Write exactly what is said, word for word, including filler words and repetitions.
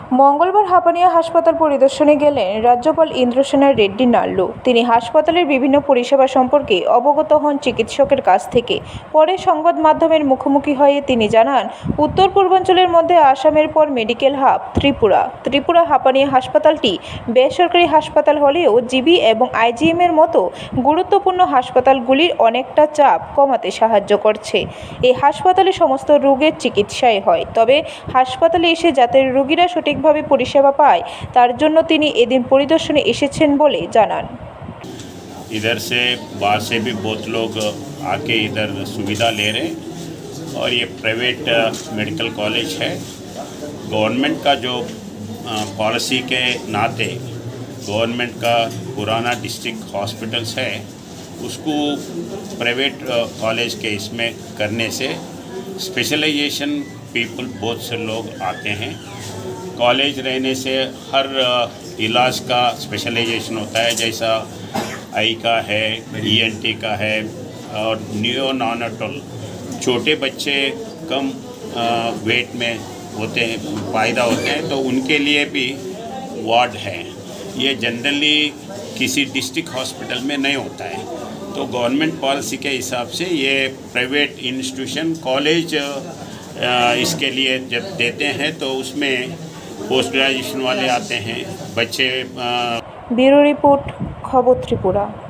মঙ্গলবার হাপানিয়া হাসপাতাল পরিদর্শনে গেলেন রাজ্যপাল ইন্দ্রসেনা রেড্ডি নাল্লু। তিনি হাসপাতালের বিভিন্ন পরিষেবা সম্পর্কে অবগত হন চিকিৎসকের কাছ থেকে। পরে সংবাদ মাধ্যমের মুখোমুখি হয়ে তিনি জানান, উত্তর পূর্বাঞ্চলের মধ্যে আসামের পর মেডিকেল হাব ত্রিপুরা। ত্রিপুরা হাপানিয়া হাসপাতালটি বেসরকারি হাসপাতাল হলেও জিবি এবং আইজিএম এর মতো গুরুত্বপূর্ণ হাসপাতালগুলির অনেকটা চাপ কমাতে সাহায্য করছে। এই হাসপাতালে সমস্ত রোগের চিকিৎসাই হয়, তবে হাসপাতালে এসে যাতে রোগীরা সঠিকভাবে পরিষেবা পায় তার জন্য তিনি এদিন পরিদর্শনে এসেছেন বলে জানান। इधर से बाहर से भी बहुत लोग आके इधर सुविधा ले रहे हैं और ये प्राइवेट मेडिकल कॉलेज है। गवर्नमेंट का जो पॉलिसी के नाते गवर्नमेंट का पुराना डिस्ट्रिक्ट हॉस्पिटल्स है उसको प्राइवेट कॉलेज के इसमें करने से स्पेशलाइजेशन पीपल बहुत से लोग आते हैं। कॉलेज रहने से हर इलाज का स्पेशलाइजेशन होता है, जैसा आई का है, ईएनटी का है और नियोनाटल छोटे बच्चे कम वेट में होते हैं पैदा होते हैं तो उनके लिए भी वार्ड है। ये जनरली किसी डिस्ट्रिक्ट हॉस्पिटल में नहीं होता है, तो गवर्नमेंट पॉलिसी के हिसाब से ये प्राइवेट इंस्टीट्यूशन कॉलेज इसके लिए जब देते हैं तो उसमें पोस्ट ग्रेजुएशन वाले आते हैं बच्चे। ब्यूरो रिपोर्ट, खबर त्रिपुरा।